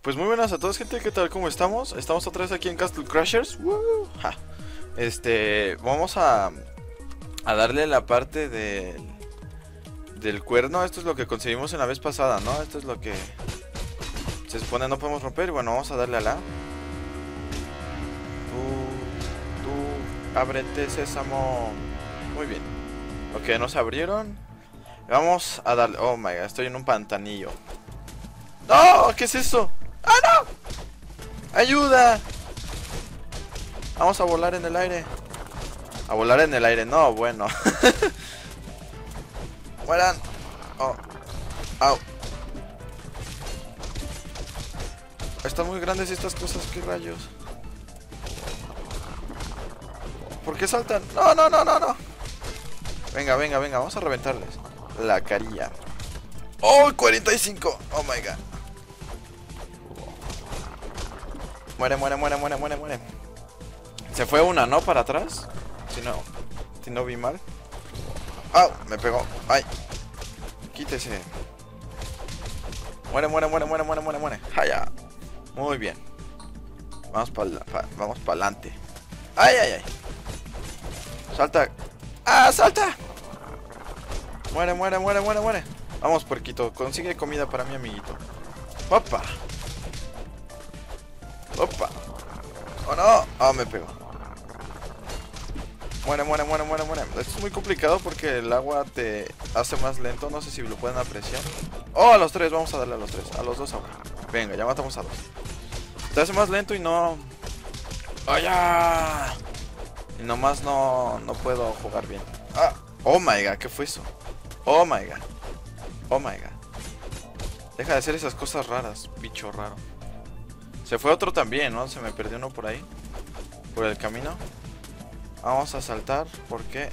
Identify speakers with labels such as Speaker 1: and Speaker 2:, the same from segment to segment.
Speaker 1: Pues muy buenas a todos, gente, ¿qué tal? ¿Cómo estamos? Estamos otra vez aquí en Castle Crashers. ¡Woo! Ja. Vamos a darle la parte del cuerno. Esto es lo que conseguimos en la vez pasada, ¿no? Esto es lo que se supone no podemos romper. Bueno, vamos a darle a la... Tú, ábrete, sésamo. Muy bien. Ok, nos abrieron. Vamos a darle... Oh my god, estoy en un pantanillo. ¡No! ¿Qué es eso? ¡Ah, no! ¡Ayuda! Vamos a volar en el aire. A volar en el aire, no, bueno. Mueran. Oh. Au. Están muy grandes estas cosas, qué rayos. ¿Por qué saltan? No, no, no, no, no. Venga, venga, venga, vamos a reventarles la carilla. ¡Oh, 45! Oh my god. Muere, muere, muere, muere, muere, muere. Se fue una, ¿no? Para atrás. Si no vi mal. ¡Ah! Me pegó. ¡Ay! Quítese. Muere, muere, muere, muere, muere, muere, muere. ¡Jaya! Muy bien. Vamos vamos para adelante. ¡Ay, ay, ay! ¡Salta! ¡Ah, salta! Muere, muere, muere, muere, muere. Vamos, puerquito. Consigue comida para mi amiguito. ¡Opa! ¡Opa! ¡Oh, no! ¡Oh, me pegó! Muere, muere, muere, muere, muere. Esto es muy complicado porque el agua te hace más lento. No sé si lo pueden apreciar. ¡Oh, a los tres! Vamos a darle a los tres. A los dos ahora. Venga, ya matamos a dos. Te hace más lento y no... ¡Oh, ya! Y nomás no puedo jugar bien. ¡Ah! ¡Oh, my God! ¿Qué fue eso? ¡Oh, my God! ¡Oh, my God! Deja de hacer esas cosas raras, bicho raro. Se fue otro también, ¿no? Se me perdió uno por ahí. Por el camino. Vamos a saltar porque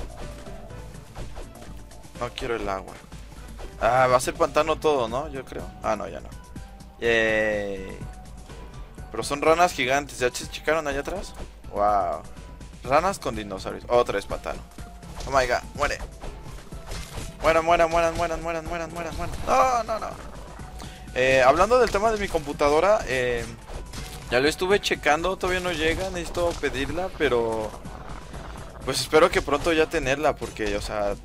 Speaker 1: no quiero el agua. Ah, va a ser pantano todo, ¿no? Yo creo. Ah, no, ya no. Yay. Pero son ranas gigantes. ¿Ya se checaron allá atrás? Wow. Ranas con dinosaurios. Otra vez pantano. Oh my god, muere. Mueran, mueran, mueran, mueran, mueran, mueran, mueran, mueran. No, no, no. Hablando del tema de mi computadora, ya lo estuve checando, todavía no llega, necesito pedirla, pero pues espero que pronto ya tenerla, porque, o sea,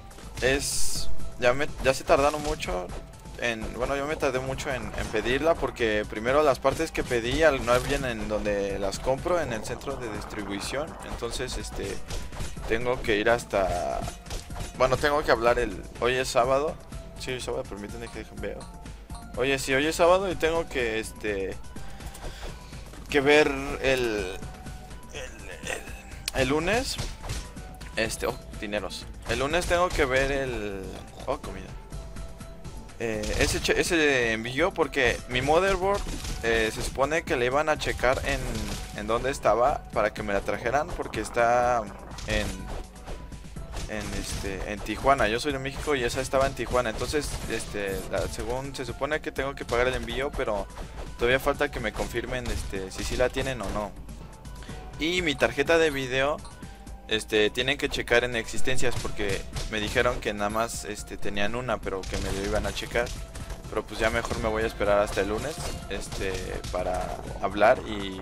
Speaker 1: ya se tardaron mucho bueno, yo me tardé mucho en pedirla, porque primero las partes que pedí no habían en donde las compro, en el centro de distribución, entonces, tengo que ir hasta, bueno, tengo que hablar hoy es sábado, sí, hoy es sábado, permítanme que veo. Oye, sí, hoy es sábado y tengo que, que ver el lunes, oh, dineros. El lunes tengo que ver oh, comida. Ese envío porque mi motherboard, se supone que le iban a checar en dónde estaba para que me la trajeran, porque está en Tijuana. Yo soy de México y esa estaba en Tijuana. Entonces, según se supone que tengo que pagar el envío, pero todavía falta que me confirmen si sí la tienen o no. Y mi tarjeta de video, tienen que checar en existencias, porque me dijeron que nada más tenían una, pero que me lo iban a checar. Pero pues ya mejor me voy a esperar hasta el lunes, para hablar y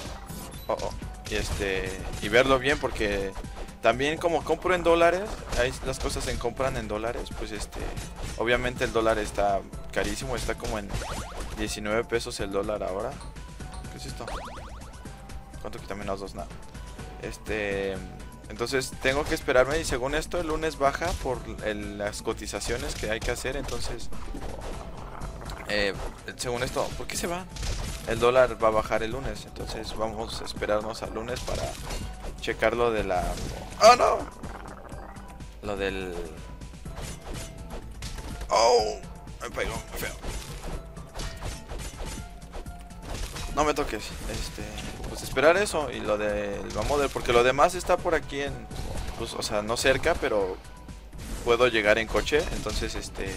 Speaker 1: y verlo bien, porque también como compro en dólares, ahí las cosas se compran en dólares, pues obviamente el dólar está carísimo, está como en 19 pesos el dólar ahora. ¿Qué es esto? ¿Cuánto quita menos dos? Nada. Entonces tengo que esperarme, y según esto el lunes baja por las cotizaciones que hay que hacer. Entonces, según esto, ¿por qué se va? El dólar va a bajar el lunes, entonces vamos a esperarnos al lunes para checar lo de la... ¡Oh, no! Lo del... ¡Oh! Me pegó, me feo. No me toques. Pues esperar eso y lo del Model, porque lo demás está por aquí pues, o sea, no cerca, pero puedo llegar en coche, entonces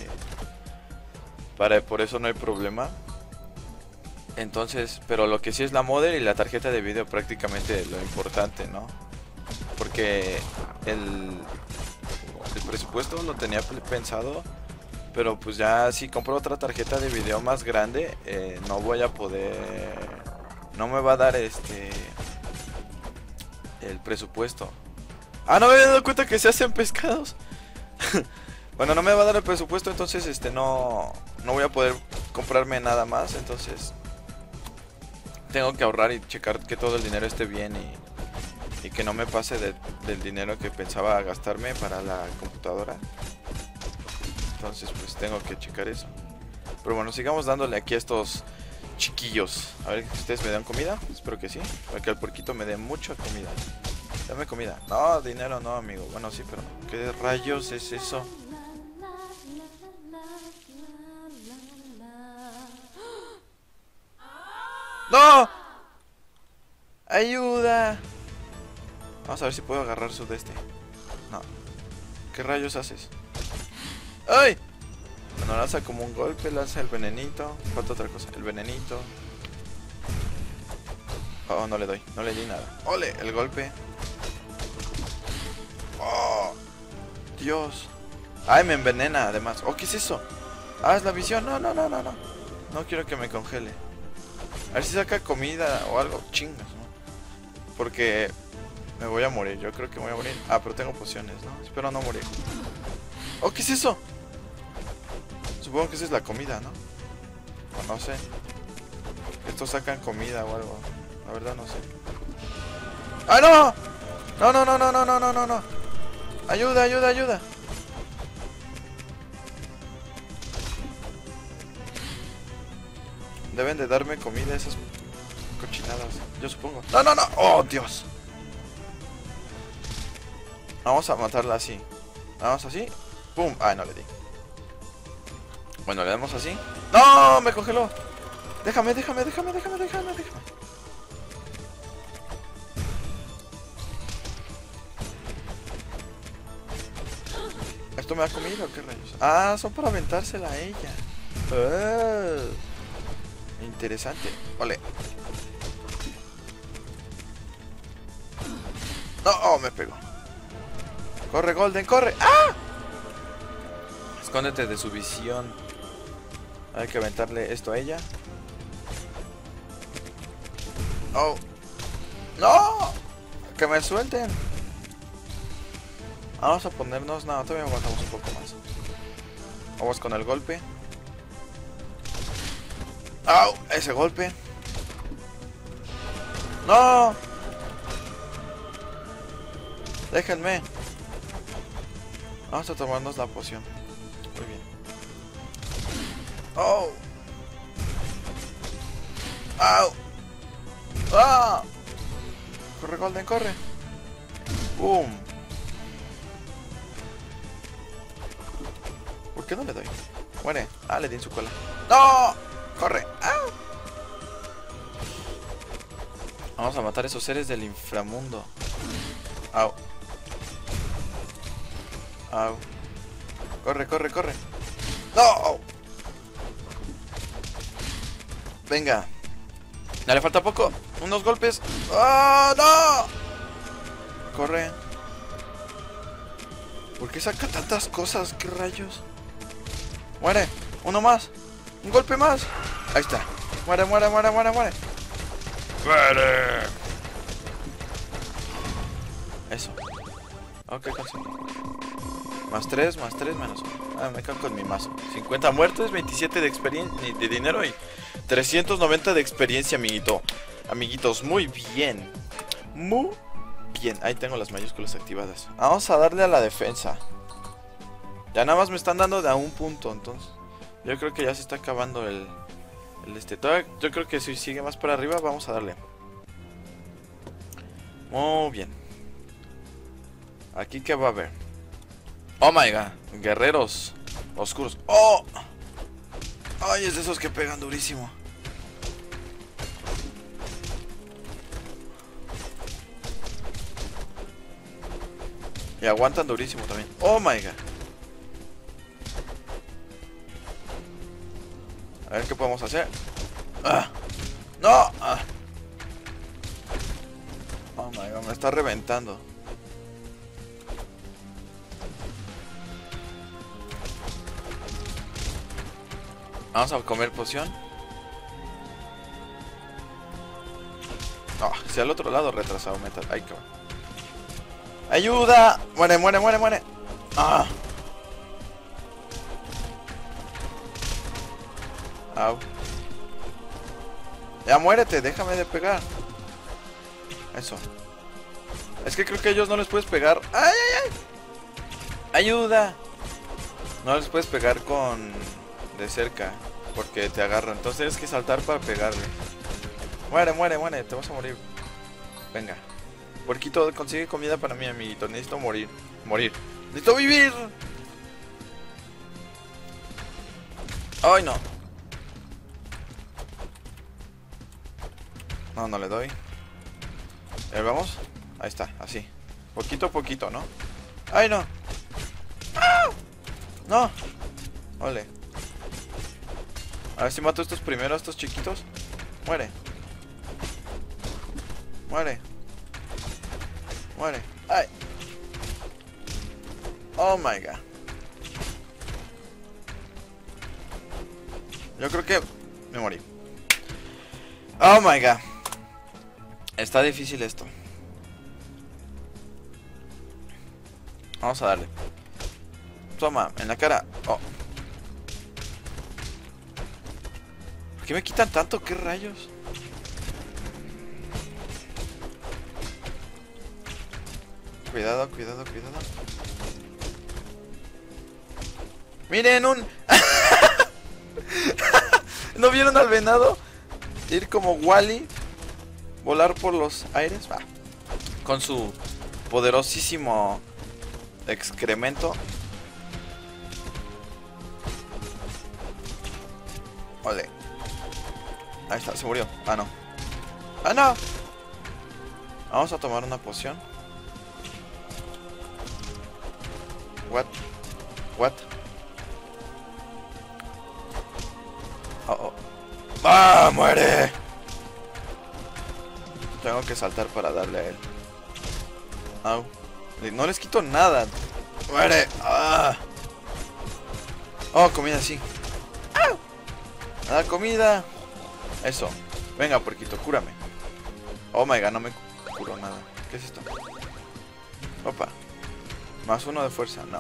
Speaker 1: por eso no hay problema. Entonces, pero lo que sí es la model y la tarjeta de video, prácticamente lo importante, ¿no? Porque el presupuesto lo tenía pensado Pero pues ya si compro otra tarjeta de video más grande, no voy a poder... No me va a dar el presupuesto. Ah, no me había dado cuenta que se hacen pescados. Bueno, no me va a dar el presupuesto, entonces no voy a poder comprarme nada más. Entonces tengo que ahorrar y checar que todo el dinero esté bien y que no me pase del dinero que pensaba gastarme para la computadora. Entonces pues tengo que checar eso. Pero bueno, sigamos dándole aquí a estos chiquillos. A ver si ustedes me dan comida. Espero que sí, para que el puerquito me dé mucha comida. Dame comida. No, dinero no, amigo. Bueno, sí, pero ¿qué rayos es eso? ¡No! ¡Ayuda! Vamos a ver si puedo agarrar su de este. No. ¿Qué rayos haces? ¡Ay! Bueno, lanza como un golpe, lanza el venenito. Falta otra cosa, el venenito. Oh, no le doy, no le di nada. ¡Ole! El golpe. ¡Oh! Dios. ¡Ay, me envenena además! ¡Oh, qué es eso! ¡Ah, es la visión! No, no, no, no, no. No quiero que me congele. A ver si saca comida o algo. Chingas, ¿no? Porque me voy a morir, yo creo que me voy a morir. Ah, pero tengo pociones, ¿no? Espero no morir. ¡Oh, qué es eso! Supongo que esa es la comida, ¿no? O no sé. Estos sacan comida o algo. La verdad no sé. ¡Ah, no! No, no, no, no, no, no, no, no, no. Ayuda, ayuda, ayuda. Deben de darme comida esas cochinadas, yo supongo. ¡No, no, no! ¡Oh, Dios! Vamos a matarla así. Vamos así. ¡Pum! ¡Ay, no le di! Bueno, le damos así. ¡No! ¡Me congeló! Déjame, déjame, déjame, déjame, déjame, déjame. ¿Esto me ha comido o qué rayos? Ah, son para aventársela a ella. Interesante. Vale. No, oh, me pegó. Corre, Golden, corre. ¡Ah! Escóndete de su visión. Hay que aventarle esto a ella. Oh. ¡No! Que me suelten. Vamos a ponernos... No, todavía aguantamos un poco más. Vamos con el golpe. ¡Au! Ese golpe. ¡No! Déjenme. Vamos a tomarnos la poción. Muy bien. ¡Oh! ¡Au! ¡Ah! Corre, Golden, corre. ¡Boom! ¿Por qué no le doy? Muere. Ah, le di en su cola. ¡No! ¡Corre! ¡Ah! Vamos a matar a esos seres del inframundo. ¡Au! ¡Au! ¡Corre, corre, corre! ¡No! Venga. Ya le falta poco. Unos golpes. ¡Ah! ¡No! Corre. ¿Por qué saca tantas cosas? ¿Qué rayos? Muere. Uno más. Un golpe más. Ahí está. Muere, muere, muere, muere, muere. ¡Muere! Eso. Ok, conseguí. Más 3, menos 1. Ah, me cago con mi mazo. 50 muertes, 27 de experiencia, de dinero y 390 de experiencia, amiguito. Amiguitos, muy bien. Muy bien. Ahí tengo las mayúsculas activadas. Vamos a darle a la defensa. Ya nada más me están dando de a un punto, entonces. Yo creo que ya se está acabando el yo creo que si sigue más para arriba, vamos a darle. Muy bien. Aquí qué va a haber. Oh my god, guerreros oscuros. Oh, ay, es de esos que pegan durísimo. Y aguantan durísimo también. Oh my god. A ver qué podemos hacer. ¡Ah! ¡No! ¡Ah! Oh my god, me está reventando. Vamos a comer poción. No, si al otro lado retrasado metal. Ay, cabrón. ¡Ayuda! ¡Muere, muere, muere, muere! ¡Ah! Au. Ya muérete, déjame de pegar. Eso. Es que creo que a ellos no les puedes pegar. ¡Ay, ay, ay! ¡Ayuda! No les puedes pegar con... de cerca, porque te agarran. Entonces tienes que saltar para pegarle. Muere, muere, muere, te vas a morir. Venga. Puerquito, consigue comida para mí, amiguito. Necesito morir. Morir. ¡Necesito vivir! ¡Ay, no! No, no le doy. A ver, vamos. Ahí está, así. Poquito a poquito, ¿no? ¡Ay, no! ¡Ah! ¡No! Ole. A ver si mato a estos primeros, a estos chiquitos. Muere. Muere. Muere. ¡Ay! Oh my god. Yo creo que me morí. Oh my god. Está difícil esto. Vamos a darle. Toma, en la cara. Oh. ¿Por qué me quitan tanto? ¿Qué rayos? Cuidado, cuidado, cuidado. Miren un... ¿No vieron al venado ir como Wally? Volar por los aires. Ah. Con su poderosísimo excremento. Ole. Ahí está, se murió. Ah, no. ¡Ah, no! Vamos a tomar una poción. What? What? Oh, oh. ¡Ah, muere! Tengo que saltar para darle a él. Au. No les quito nada. ¡Muere! ¡Ah! Oh, comida, sí. ¡Au! ¡Ah, comida! Eso. Venga, puerquito, cúrame. Oh my god, no me curó nada. ¿Qué es esto? Opa. Más uno de fuerza, no.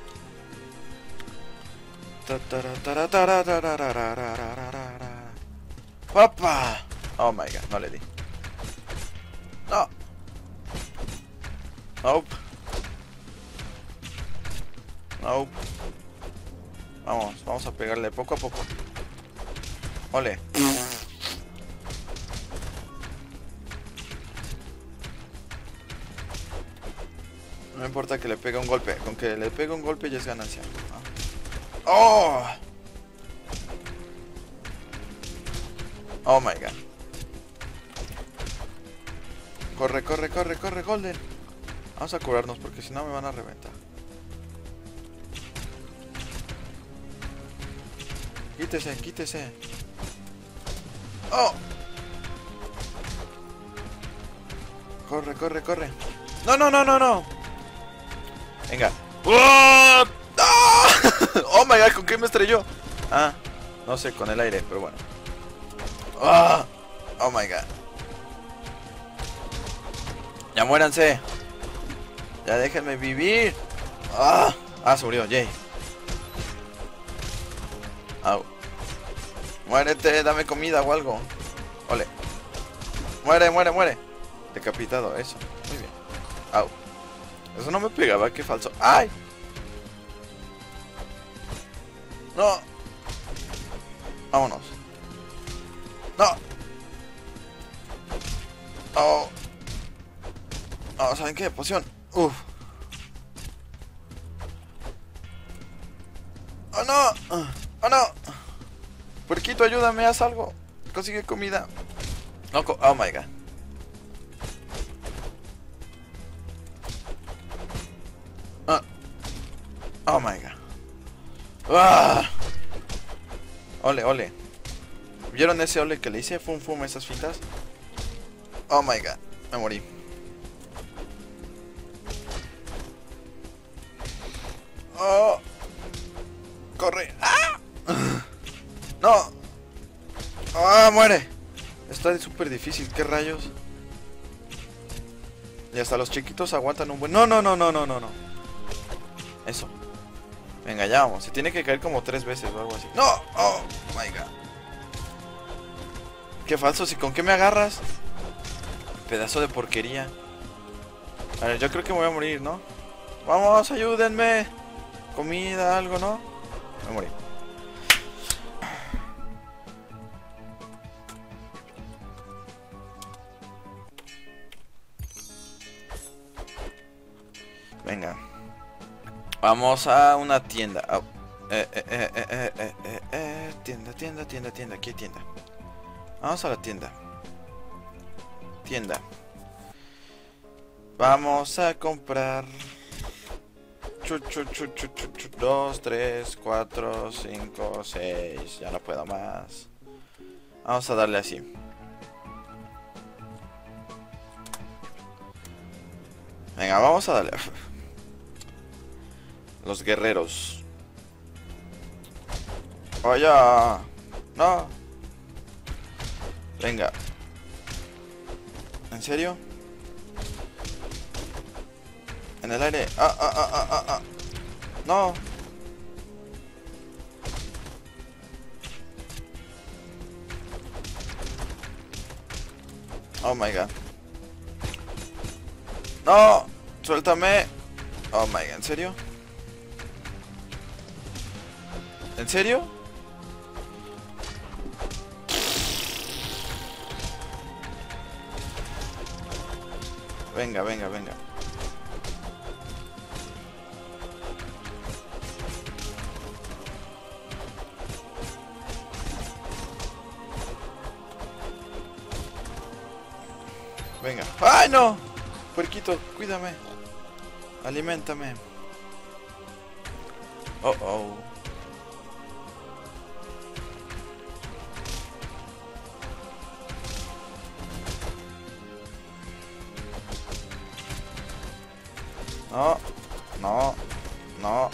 Speaker 1: ¡Opa! Oh my god, no le di. No. Nope. Nope. Vamos a pegarle poco a poco. Ole. No importa que le pegue un golpe. Con que le pegue un golpe ya es ganancia. ¡Oh! Oh my god. Corre, corre, corre, corre, Golden. Vamos a curarnos porque si no me van a reventar. Quítese, quítese. ¡Oh! Corre, corre, corre. ¡No, no, no, no, no! Venga. ¡Oh! ¡Ah! ¡Oh my god! ¿Con qué me estrelló? Ah, no sé, con el aire, pero bueno. ¡Oh! ¡Oh my god! ¡Ya muéranse! ¡Ya déjenme vivir! ¡Ah! Ah, se murió, Jay. Au. Muérete, dame comida o algo. Ole. Muere, muere, muere. Decapitado, eso. Muy bien. Au. Eso no me pegaba, qué falso. ¡Ay! No. Vámonos. No. Oh. Oh, ¿saben qué? Poción. Uf. Oh no. Oh no. Puerquito, ayúdame, haz algo. Consigue comida. No, oh my god. Oh my god. ¡Ah! Ole, ole. ¿Vieron ese ole que le hice? Fum, fum, esas fitas. Oh my god. Me morí. Oh. Corre. ¡Ah! ¡No! ¡Ah, muere! Está súper difícil, ¿qué rayos? Y hasta los chiquitos aguantan un buen... ¡No, no, no, no, no, no, no! Eso. Venga, ya vamos. Se tiene que caer como 3 veces o algo así. ¡No! ¡Oh, my God! ¡Qué falso! ¿Y con qué me agarras? Pedazo de porquería. A ver, yo creo que me voy a morir, ¿no? ¡Vamos, ayúdenme! Comida, algo, ¿no? Me morí. Venga. Vamos a una tienda. Oh. Tienda. Aquí hay tienda. Vamos a la tienda. Tienda. Vamos a comprar 2, 3, 4, 5, 6. Ya no puedo más. Vamos a darle así. Venga, vamos a darle. Los guerreros. ¡Oye! ¡No! Venga. ¿En serio? En el aire. No. Oh my God. No. Suéltame. Oh my God. ¿En serio? ¿En serio? Venga. Venga. ¡Ay, no! Puerquito, cuídame. Aliméntame. Oh. No.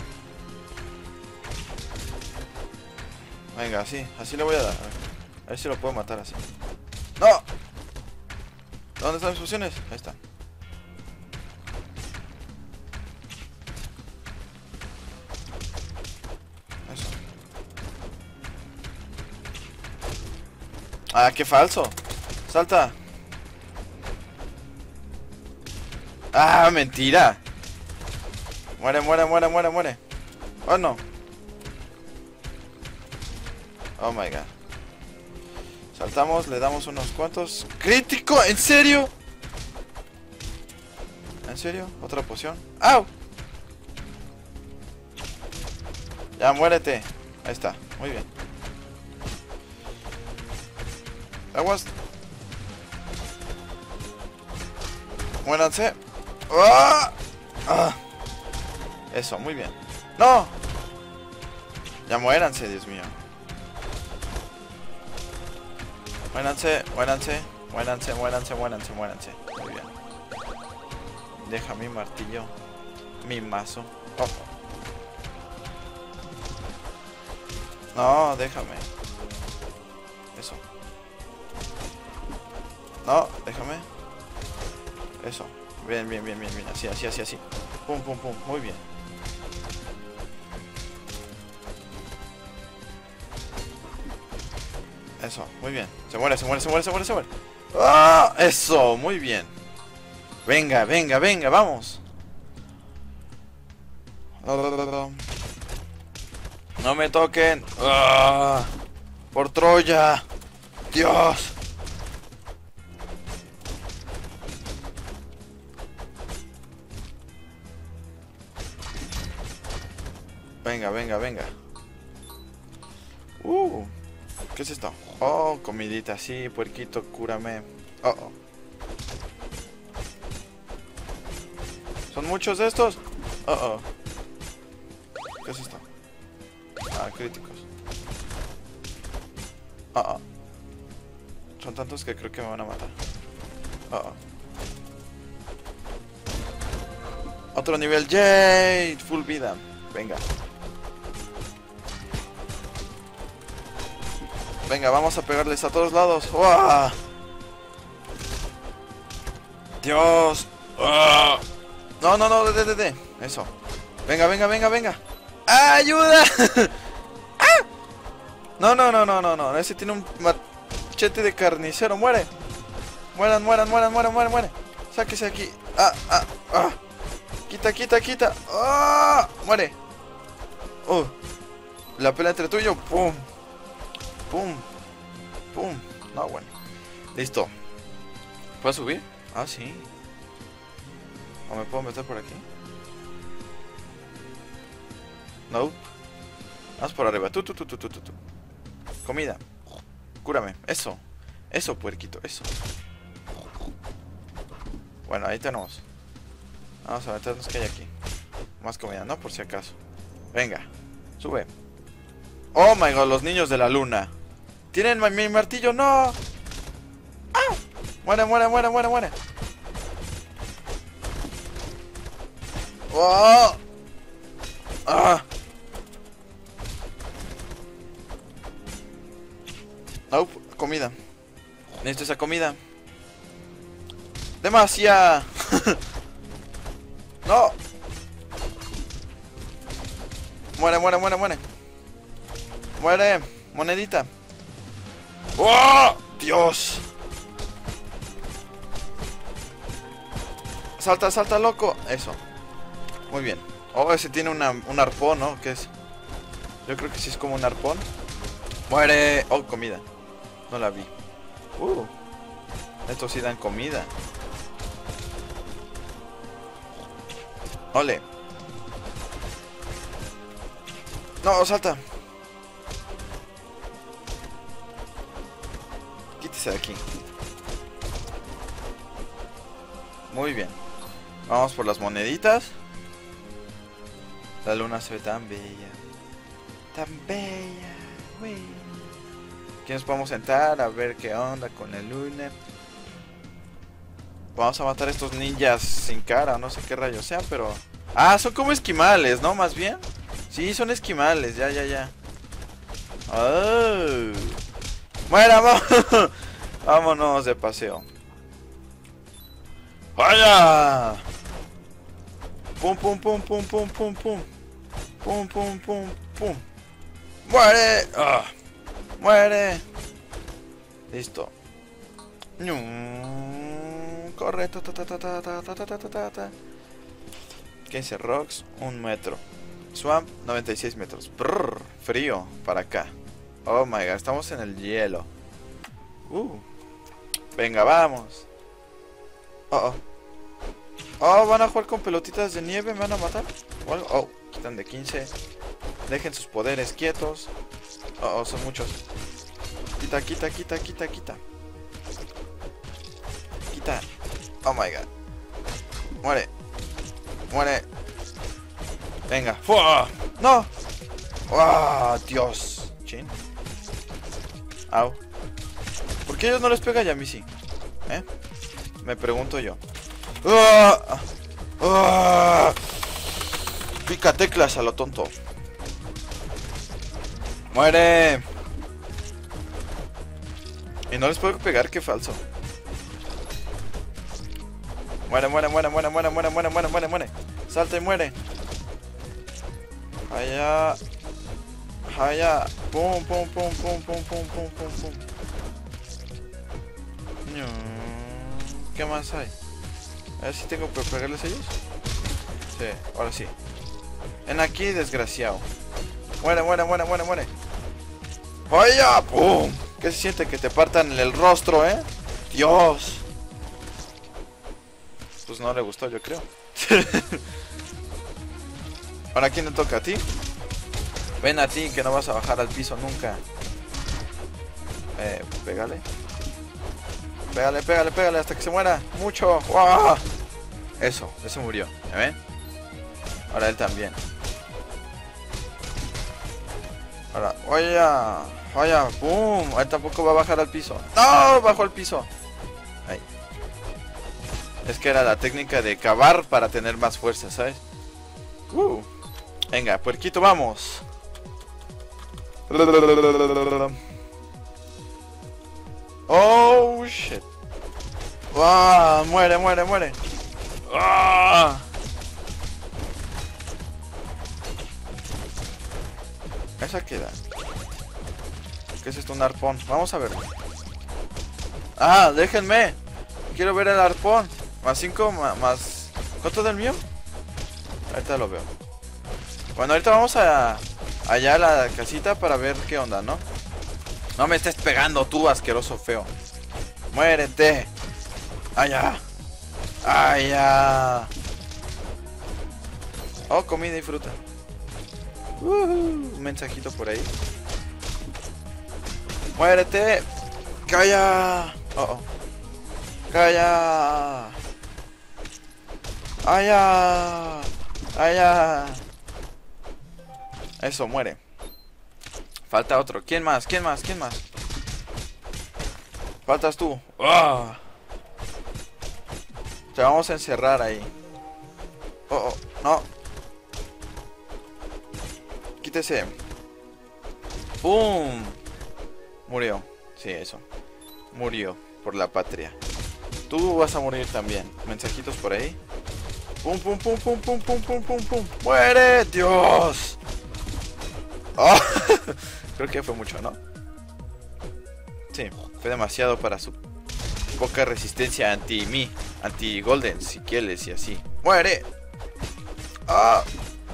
Speaker 1: Venga, así le voy a dar. A ver si lo puedo matar así. ¡No! ¿Dónde están mis pociones? Ahí están. Eso. Ah, qué falso. Salta. Ah, mentira. Muere. Oh, no. Oh, my God. Saltamos, le damos unos cuantos. ¡Crítico! ¿En serio? ¿En serio? ¿Otra poción? ¡Au! Ya, muérete. Ahí está, muy bien. Aguas. Muéranse. ¡Ah! ¡Ah! Eso, muy bien. ¡No! Ya muéranse, Dios mío. Muéranse. Muy bien. Deja mi martillo. Mi mazo. Oh. No, déjame. Eso. No, déjame. Eso. Bien. Así. Pum. Muy bien. Eso, muy bien. Se muere. ¡Ah! Eso, muy bien. Venga, vamos. No me toquen. ¡Ah! Por Troya. Dios. Venga. ¿Qué es esto? Oh, comidita, sí, puerquito, cúrame. Oh. ¿Son muchos de estos? Oh. ¿Qué es esto? Ah, críticos. Oh. Son tantos que creo que me van a matar. Oh. Otro nivel, ¡yay! Full vida. Venga. Venga, vamos a pegarles a todos lados. ¡Uah! Dios. ¡Uah! No, no, no, eso. Venga, venga, venga, venga. ¡Ayuda! ¡Ah! No, no, no, no, no, no. Ese tiene un machete de carnicero. Muere. Mueran, mueran, mueran, mueran, mueran, muere. Sáquese aquí. Ah, ah, ah. Quita, quita, quita. ¡Ah! Muere. La pelea entre tuyo. Pum. Pum. Pum. No, bueno. Listo. ¿Puedo subir? Ah, sí. ¿O me puedo meter por aquí? No. Vamos por arriba. Tú. Comida. Cúrame. Eso. Eso, puerquito. Eso. Bueno, ahí tenemos. Vamos a meternos que hay aquí. Más comida, ¿no? Por si acaso. Venga. Sube. Oh my god, los niños de la luna. ¿Tienen mi martillo? ¡No! ¡Ah! Muere, muere, muere, muere, muere. ¡Oh! ¡Ah! No, comida. Necesito esa comida. ¡Demasiada! ¡No! Muere, muere, muere, muere. Muere, monedita. ¡Oh! ¡Dios! Salta, salta, loco. Eso. Muy bien. Oh, ese tiene un arpón, ¿no? ¿Qué es? Yo creo que sí es como un arpón. Muere. Oh, comida. No la vi. Estos sí dan comida. Ole. No, salta. Quítese de aquí. Muy bien. Vamos por las moneditas. La luna se ve tan bella. Tan bella. Uy. Aquí nos podemos sentar a ver qué onda con la luna. Vamos a matar a estos ninjas sin cara. No sé qué rayos sean, pero... Ah, son como esquimales, ¿no? Más bien. Sí, son esquimales. Ya. Oh. ¡Muera, vamos! Vámonos de paseo. ¡Vaya! Pum, pum, pum, pum, pum, pum, pum. Pum, pum, pum, pum. ¡Muere! ¡Ah! ¡Muere! Listo. Corre. 15 rocks, 1 metro. Swamp, 96 metros. Brrr, frío para acá. Oh my god, estamos en el hielo. Venga, vamos. Oh, van a jugar con pelotitas de nieve. ¿Me van a matar? Oh, quitan de 15. Dejen sus poderes quietos. Oh, son muchos. Quita. Quita. Oh my god. Muere. Venga. ¡Fua! ¡No! ¡Ah, Dios! Chin. Au. ¿Por qué a ellos no les pega y a mí sí? Me pregunto yo. Pica teclas a lo tonto. ¡Muere! Y no les puedo pegar, qué falso. Muere. Salta y muere. Allá. Pum. ¿Qué más hay? A ver si tengo que pegarles a ellos. Sí, ahora sí. Ven aquí, desgraciado. Muere. ¡Vaya! ¡Pum! ¿Qué se siente que te partan el rostro, Dios. Pues no le gustó, yo creo. Ahora, ¿quién le toca? ¿A ti? Ven a ti, que no vas a bajar al piso nunca. Pégale. Pégale hasta que se muera. Mucho. ¡Wow! Eso murió. ¿Ya ven? Ahora él también. Ahora, vaya, ¡pum! Él tampoco va a bajar al piso. ¡No! Bajó al piso. Ahí. Es que era la técnica de cavar para tener más fuerza, ¿sabes? Venga, puerquito, vamos. Oh, shit. ¡Ah! Muere, muere, muere. ¡Ah! Esa queda. ¿Qué es esto? Un arpón. Vamos a verlo. ¡Ah! ¡Déjenme! Quiero ver el arpón. Más 5, más... ¿Cuánto del mío? Ahorita lo veo. Bueno, ahorita vamos allá a la casita para ver qué onda, ¿no? No me estés pegando tú, asqueroso feo. ¡Muérete! ¡Allá! ¡Allá! Oh, comida y fruta. Un mensajito por ahí. ¡Muérete! ¡Calla! Oh, oh. ¡Calla! ¡Allá! ¡Allá! Eso, muere. Falta otro. ¿Quién más? ¿Quién más? ¿Quién más? Faltas tú. ¡Oh! Te vamos a encerrar ahí. Oh, oh, no. Quítese. ¡Pum! Murió. Sí, eso. Murió por la patria. Tú vas a morir también. Mensajitos por ahí. ¡Pum, pum, pum, pum, pum, pum, pum, pum, pum! ¡Muere! ¡Dios! Oh, creo que fue mucho, ¿no? Sí, fue demasiado para su poca resistencia anti-mí, anti-golden, si quieres, y así. ¡Muere! ¡Ah!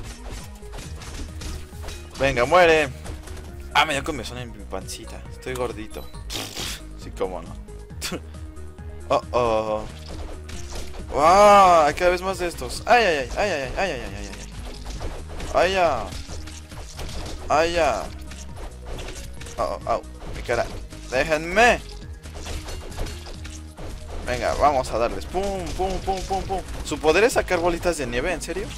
Speaker 1: Venga, muere. Ah, me dio comezón en mi pancita. Estoy gordito. Sí, cómo no. Oh, oh. ¡Wow! Hay cada vez más de estos. ¡Ay, ay, ay, ay, ay, ay, ay, ay, ay, ay! ¡Ay, ya! ¡Ay, ya! ¡Oh, oh, oh! ¡Mi cara! ¡Déjenme! Venga, vamos a darles. ¡Pum, pum, pum, pum, pum! ¿Su poder es sacar bolitas de nieve? ¿En serio?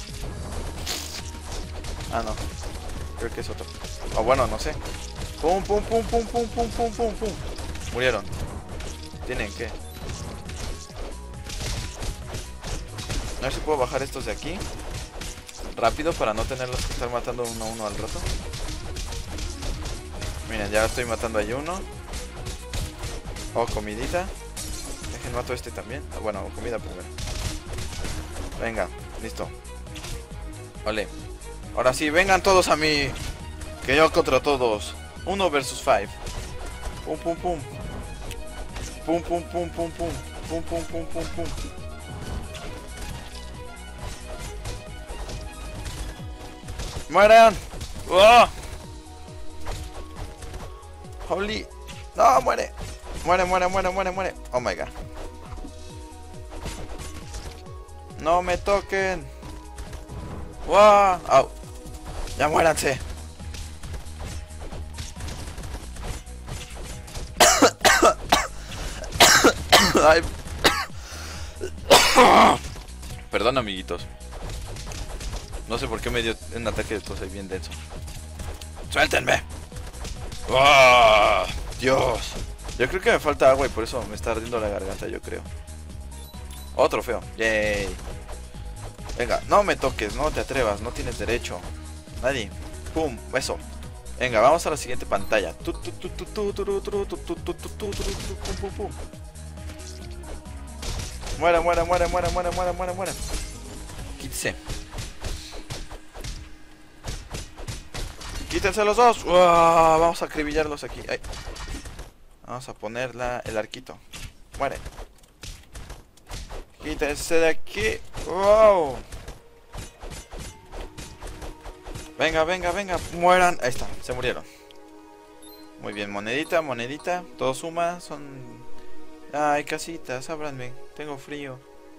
Speaker 1: Ah, no. Creo que es otro. O bueno, no sé. ¡Pum, pum, pum, pum, pum, pum, pum, pum, pum! Murieron. ¿Tienen qué? A ver si puedo bajar estos de aquí rápido para no tenerlos que estar matando uno a uno al rato. Miren, ya estoy matando ahí uno. Oh, comidita. Dejen mato este también. Ah, bueno, comida primero. Venga, listo. Vale. Ahora sí, vengan todos a mí. Que yo contra todos. 1 versus 5. Pum, pum, pum. Pum, pum, pum, pum, pum. Pum, pum, pum, pum, pum. ¡Mueran! ¡Oh! ¡Holy! ¡No! ¡Muere! ¡Muere, muere, muere, muere, muere! ¡Oh my god! ¡No me toquen! ¡Wow! ¡Au! ¡Ya muéranse! Ay. Perdón, amiguitos. No sé por qué me dio un ataque de tos ahí bien denso. ¡Suéltenme! ¡Oh! ¡Dios! Yo creo que me falta agua y por eso me está ardiendo la garganta, yo creo. Otro feo. ¡Yay! Venga, no me toques, no te atrevas, no tienes derecho. Nadie. ¡Pum! Eso. Venga, vamos a la siguiente pantalla. Muera, muera, muera, muera, muera, muera, muera, muera. Quítese. Quítense los dos. Vamos a acribillarlos aquí. Ay. Vamos a poner el arquito. Muere. Quítense de aquí. Wow. Venga, venga, venga. Mueran. Ahí está. Se murieron. Muy bien. Monedita, monedita. Todo suma. Son... Ay, casitas. Ábranme. Tengo frío.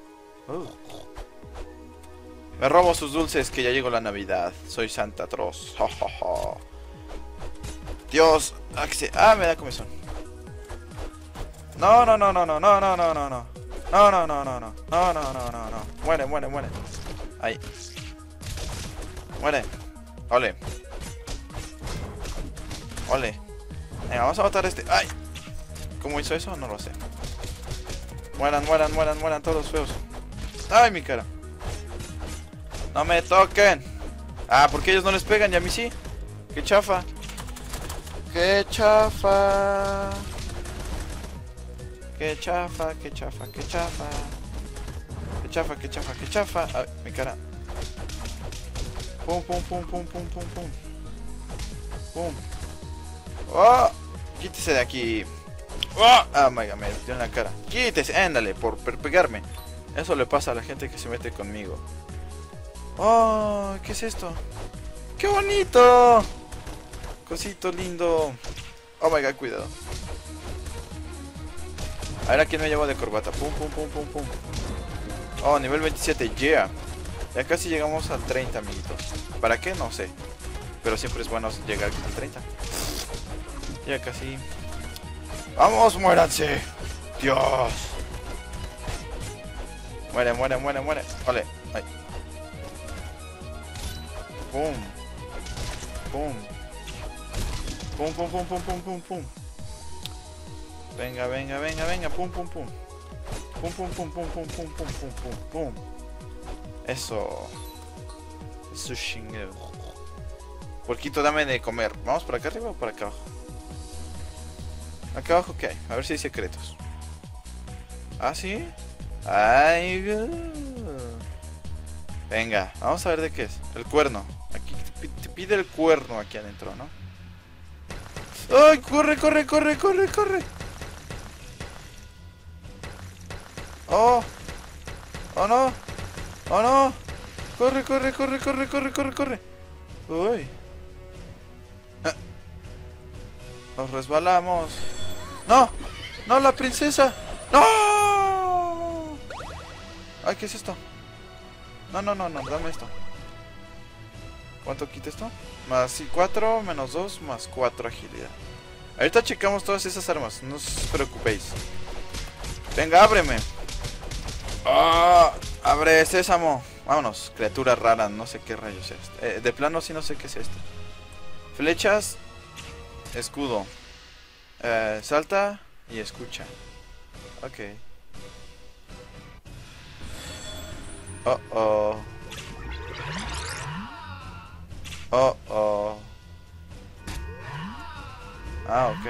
Speaker 1: Me robo sus dulces que ya llegó la Navidad. Soy Santa Claus. Dios. Me da comezón. No, no, no, no, no, no, no, no, no, no. No, no, no, no, no. No, no, no, no, no. Muere, muere, muere. Ahí. Muere. Ole. Ole. Venga, vamos a matar a este. ¡Ay! ¿Cómo hizo eso? No lo sé. Mueran, mueran, mueran, mueran todos feos. ¡Ay, mi cara! ¡No me toquen! Ah, porque ellos no les pegan y a mí sí. ¡Qué chafa! ¡Qué chafa! Qué chafa, qué chafa, qué chafa. Qué chafa, qué chafa, qué chafa. Ay, mi cara. Pum, pum, pum, pum, pum, pum, pum. Pum. ¡Oh! Quítese de aquí. ¡Oh! Ah, my God, me dio en la cara. Quítese, ándale, por pegarme. Eso le pasa a la gente que se mete conmigo. ¡Oh! ¿Qué es esto? ¡Qué bonito! Cosito lindo. Oh my God, cuidado. A ver a quién me llevo de corbata. Pum, pum, pum, pum, pum. Oh, nivel 27, yeah. Ya casi llegamos al 30, amiguitos. ¿Para qué? No sé. Pero siempre es bueno llegar al 30. Ya casi. ¡Vamos, muéranse! ¡Dios! Muere, muere, muere, muere. Vale. Ay. Pum. Pum. Pum, pum, pum, pum, pum, pum, pum. Venga, venga, venga, venga. Pum, pum, pum. Pum, pum, pum, pum, pum, pum, pum, pum, pum, pum. Eso. Eso chingado. Porquito, dame de comer. ¿Vamos por acá arriba o por acá abajo? Acá abajo, ¿qué hay? A ver si hay secretos. ¿Ah, sí? Ay, venga, vamos a ver de qué es. El cuerno. Aquí te pide el cuerno aquí adentro, ¿no? ¡Ay, corre, corre, corre, corre, corre! ¡Oh! ¡Oh, no! ¡Oh, no! ¡Corre, corre, corre, corre, corre, corre, corre! ¡Uy! Nos resbalamos. ¡No! ¡No, la princesa! ¡No! Ay, ¿qué es esto? No, no, no, no, dame esto. ¿Cuánto quita esto? Más 4, menos 2, más 4 agilidad. Ahorita checamos todas esas armas, no os preocupéis. Venga, ábreme. ¡Oh! Abre, sésamo. Vámonos, criatura rara, no sé qué rayos es esto. De plano sí no sé qué es esto. Flechas. Escudo. Salta y escucha. Ok. Oh, oh. Oh, oh. Ah, ok.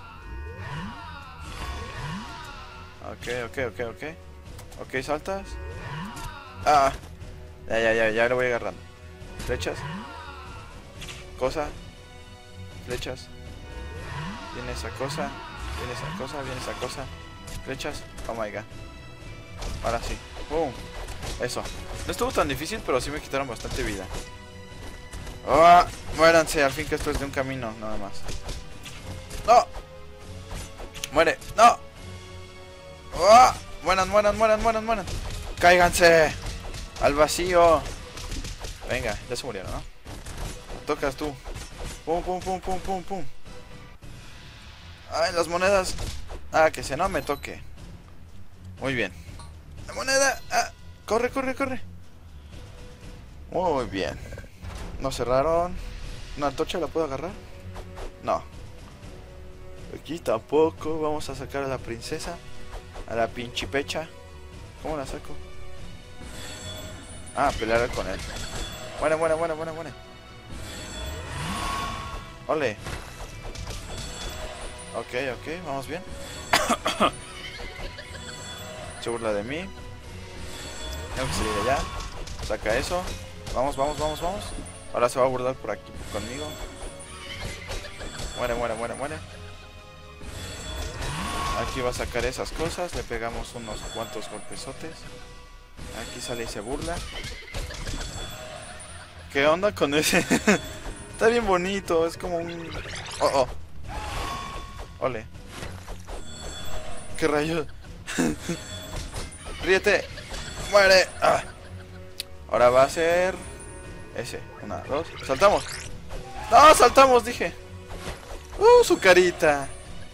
Speaker 1: Ok, ok, ok, ok. Ok, saltas. Ah. Ya lo voy agarrando. Flechas. Cosa. Flechas. Viene esa cosa. Viene esa cosa. Viene esa cosa. Flechas. Oh my god. Ahora sí. ¡Pum! Eso. No estuvo tan difícil, pero sí me quitaron bastante vida. ¡Oh! Muéranse, al fin que esto es de un camino, nada más. ¡No! ¡Muere! ¡No! ¡Oh! ¡Mueran, mueran, mueran, mueran, mueran! ¡Cáiganse! ¡Al vacío! Venga, ya se murieron, ¿no? Tocas tú. ¡Pum, pum, pum, pum, pum, pum! ¡Ay, las monedas! Ah, que se no me toque. Muy bien. ¡La moneda! ¡Ah! ¡Corre, corre, corre! Muy bien. Nos cerraron. ¿Una antorcha la puedo agarrar? No. Aquí tampoco. Vamos a sacar a la princesa. A la pinche pecha. ¿Cómo la saco? Ah, pelear con él. Muere, muere, muere, muere, muere. Ole. Ok, ok, vamos bien. Se burla de mí. Tengo que salir de allá. Saca eso. Vamos, vamos, vamos, vamos. Ahora se va a burlar por aquí conmigo. Muere, muere, muere, muere. Aquí va a sacar esas cosas. Le pegamos unos cuantos golpesotes. Aquí sale y se burla. ¿Qué onda con ese? Está bien bonito. Es como un... Oh, oh. Ole. ¿Qué rayos? Ríete. Muere. Ah. Ahora va a ser... ese. 1, 2. ¡Saltamos! ¡No! ¡Saltamos! Dije. Su carita.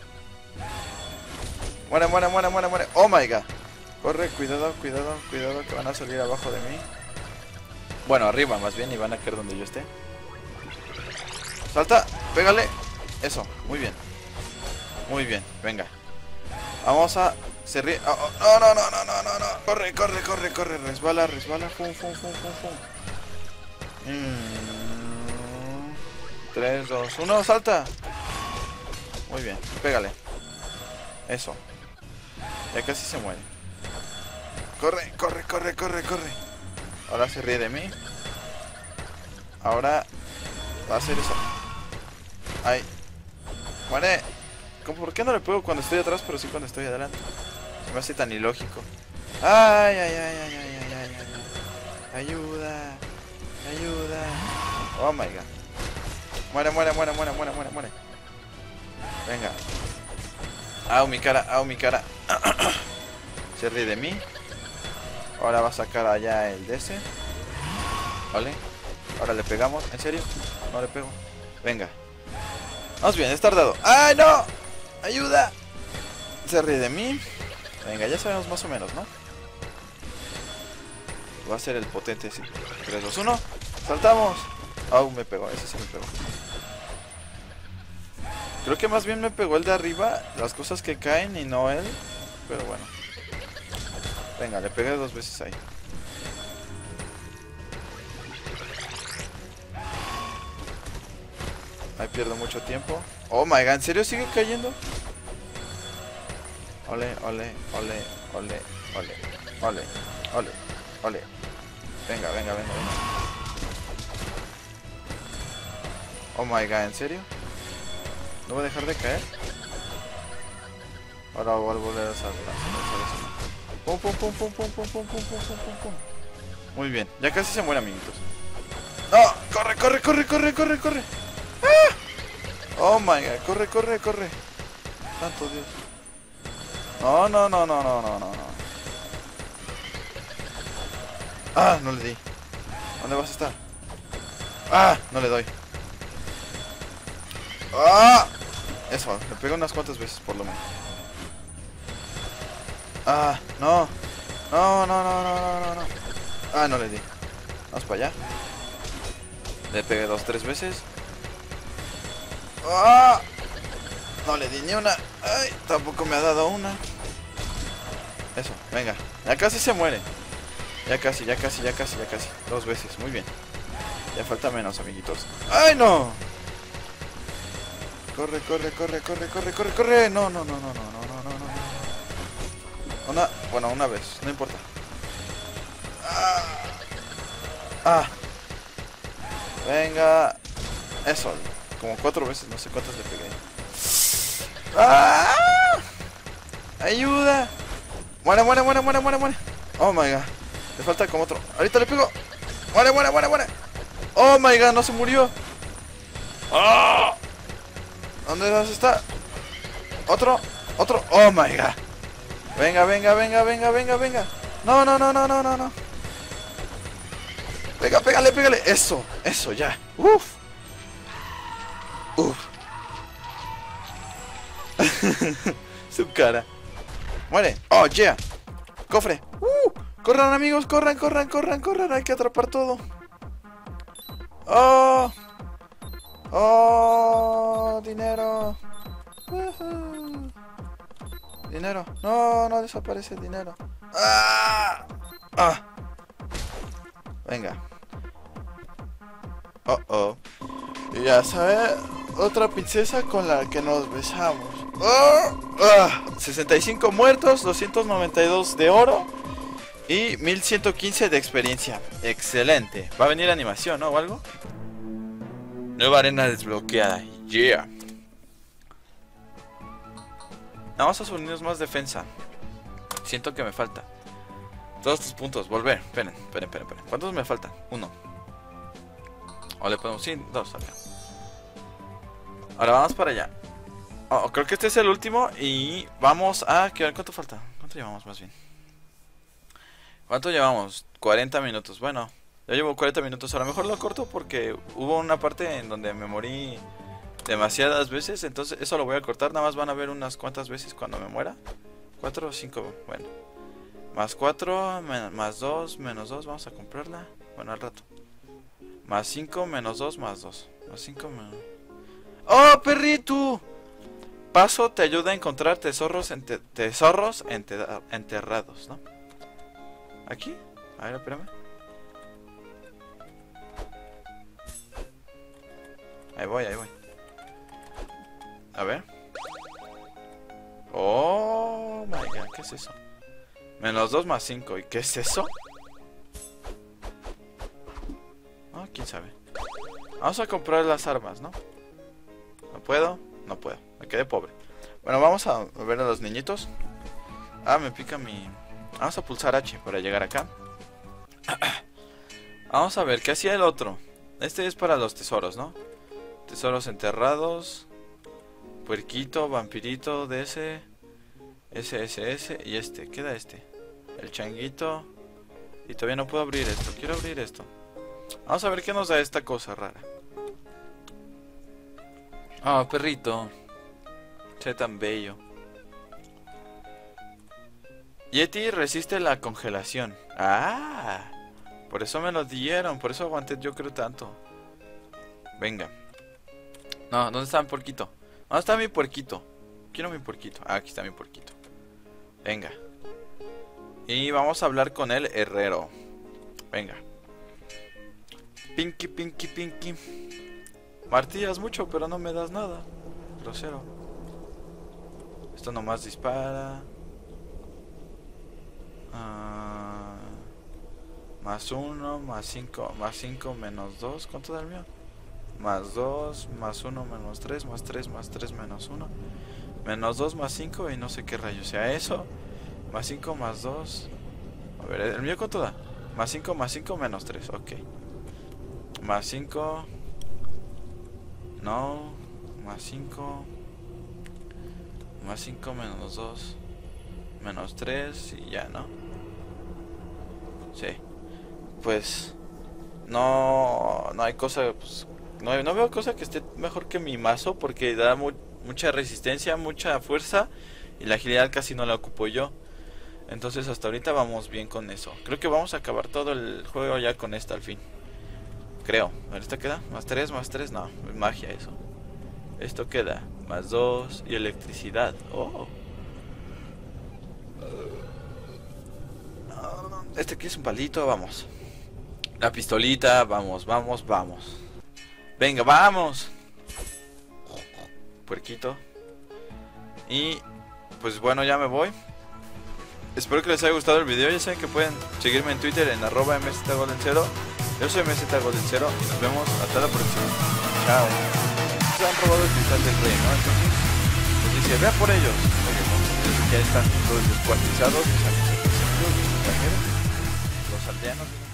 Speaker 1: Muere, muere, muere, muere, muere. Oh my god. Corre, cuidado, cuidado, cuidado, que van a salir abajo de mí. Bueno, arriba más bien, y van a caer donde yo esté. Salta, pégale. Eso, muy bien. Muy bien, venga. Vamos a... Se ríe. Oh, oh, no, no, no, no, no, no, no. Corre, corre, corre, corre. Resbala, resbala. Fum, fum, fum, fum, fum. 3, 2, 1, salta. Muy bien, pégale. Eso. Ya casi se muere. Corre, corre, corre, corre, corre. Ahora se ríe de mí. Ahora va a hacer eso. Ay. Muere. ¿Por qué no le pego cuando estoy atrás, pero sí cuando estoy adelante? Se me hace tan ilógico. Ay, ay, ay, ay, ay, ay, ay, ay. Ayuda. Ayuda. Oh my god. Muere, muere, muere, muere, muere, muere, muere. Venga. Au mi cara, au mi cara. Se ríe de mí. Ahora va a sacar allá el DS. Vale. Ahora le pegamos. ¿En serio? No le pego. Venga. Vamos bien, es tardado. ¡Ay, no! ¡Ayuda! Se ríe de mí. Venga, ya sabemos más o menos, ¿no? Va a ser el potente, sí. 3, 2, 1. ¡Saltamos! Au, me pegó. Ese sí me pegó. Creo que más bien me pegó el de arriba. Las cosas que caen y no él. Pero bueno. Venga, le pegué 2 veces ahí. Ahí pierdo mucho tiempo. Oh my god, ¿en serio sigue cayendo? Ole, ole, ole, ole, ole, ole, ole, ole. Venga, venga, venga, venga. Oh my god, ¿en serio? ¿No voy a dejar de caer? Ahora voy a volver a saltar. Pum, pum, pum, pum, pum, pum, pum, pum, pum, pum, pum. Muy bien, ya casi se muere, amiguitos. ¡No! ¡Corre, corre, corre, corre, corre, corre! ¡Ah! Oh my god, corre, corre, corre. Santo Dios. No, no, no, no, no, no, no. Ah, no le di. ¿Dónde vas a estar? Ah, no le doy. Ah, eso, le pego unas cuantas veces por lo menos. Ah, no. No, no, no, no, no, no, no. Ah, no le di. Vamos para allá. Le pegué 2, 3 veces. ¡Ah! No le di ni una. Ay, tampoco me ha dado una. Eso, venga. Ya casi se muere. Ya casi, ya casi, ya casi, ya casi. 2 veces, muy bien. Ya falta menos, amiguitos. ¡Ay, no! Corre, corre, corre, corre, corre, corre, corre. No, no, no, no, no, no, no, no. Bueno, una vez, no importa. Ah. Ah. Venga. Eso. Como 4 veces, no sé cuántas le pegué. ¡Ah! ¡Ayuda! ¡Muere, muere, muere, muere, muere, muere! Oh my god. Le falta como otro. Ahorita le pego. ¡Muere, muere, muere, muere! Oh my god, no se murió. ¡Oh! ¿Dónde vas a estar? Otro, otro. Oh my god. Venga, venga, venga, venga, venga, venga. No, no, no, no, no, no, no. Venga, pégale, pégale. Eso, eso, ya. Uf. Uf. Su cara. Muere. Oh, yeah. Cofre. Corran, amigos, corran, corran, corran, corran. Hay que atrapar todo. Oh. Oh, dinero. Dinero. No, no desaparece el dinero. Ah. Ah. Venga. Oh, oh. Y ya sabe, otra princesa con la que nos besamos. Oh. Ah. 65 muertos, 292 de oro y 1115 de experiencia. Excelente. Va a venir animación, ¿no? ¿O algo? Nueva arena desbloqueada. Yeah. Vamos a subirnos más defensa. Siento que me falta. Todos tus puntos. Volver. Esperen, esperen, esperen, esperen. ¿Cuántos me faltan? 1. O le podemos... Sí, 2 acá. Ahora vamos para allá. Oh, creo que este es el último. Y vamos a... ¿Cuánto falta? ¿Cuánto llevamos más bien? ¿Cuánto llevamos? 40 minutos. Bueno, ya llevo 40 minutos. A lo mejor lo corto porque hubo una parte en donde me morí demasiadas veces. Entonces eso lo voy a cortar. Nada más van a ver unas cuantas veces cuando me muera. 4 o 5. Bueno. Más 4, más 2, menos 2. Vamos a comprarla. Bueno, al rato. Más 5, menos 2, más 2. Más 5, menos... ¡Oh, perrito! Paso te ayuda a encontrar tesoros enterrados, ¿no? ¿Aquí? A ver, espérame. Ahí voy, ahí voy. A ver. Oh my god, ¿qué es eso? Menos 2 más 5. ¿Y qué es eso? Ah, quién sabe. Vamos a comprar las armas, ¿no? ¿No puedo? No puedo. Me quedé pobre. Bueno, vamos a ver a los niñitos. Ah, me pica mi... Vamos a pulsar H para llegar acá. Vamos a ver, ¿qué hacía el otro? Este es para los tesoros, ¿no? Tesoros enterrados. Puerquito, vampirito de ese. Ese. Y este, queda este. El changuito. Y todavía no puedo abrir esto. Quiero abrir esto. Vamos a ver qué nos da esta cosa rara. Ah, perrito. Sé tan bello. Yeti resiste la congelación. Ah, por eso me lo dieron. Por eso aguanté yo creo tanto. Venga. No, ¿dónde está mi puerquito? ¿Dónde está mi puerquito? Quiero mi puerquito. Ah, aquí está mi puerquito. Venga. Y vamos a hablar con el herrero. Venga. Pinky. Martillas mucho, pero no me das nada. Grosero. Esto nomás dispara. Más 1, más 5, más 5, menos 2. ¿Cuánto da el mío? Más 2, más 1, menos 3, más 3, más 3, menos 1. Menos 2, más 5 y no sé qué rayo sea eso. Más 5, más 2. A ver, ¿el mío cuánto da? Más 5, menos 3, ok. Más 5. No. Más 5. Más 5, menos 2. Menos 3 y ya, ¿no? Sí. Pues no hay cosa, pues, no veo cosa que esté mejor que mi mazo porque da mucha resistencia, mucha fuerza y la agilidad casi no la ocupo yo. Entonces hasta ahorita vamos bien con eso. Creo que vamos a acabar todo el juego ya con esta al fin. Creo. A ver, ¿esta queda? Más 3, no, es magia eso. Esto queda más 2 y electricidad. Oh. Este aquí es un palito, vamos. La pistolita, vamos. Venga, vamos. Puerquito. Y pues bueno, ya me voy. Espero que les haya gustado el video. Ya saben que pueden seguirme en Twitter en @mzgolden0. Yo soy mzgolden0 y nos vemos hasta la próxima. Chao. Se han robado el cristal del rey, ¿no? Entonces, les dice, vea por ellos. Ya están todos descuartizados. Los aldeanos.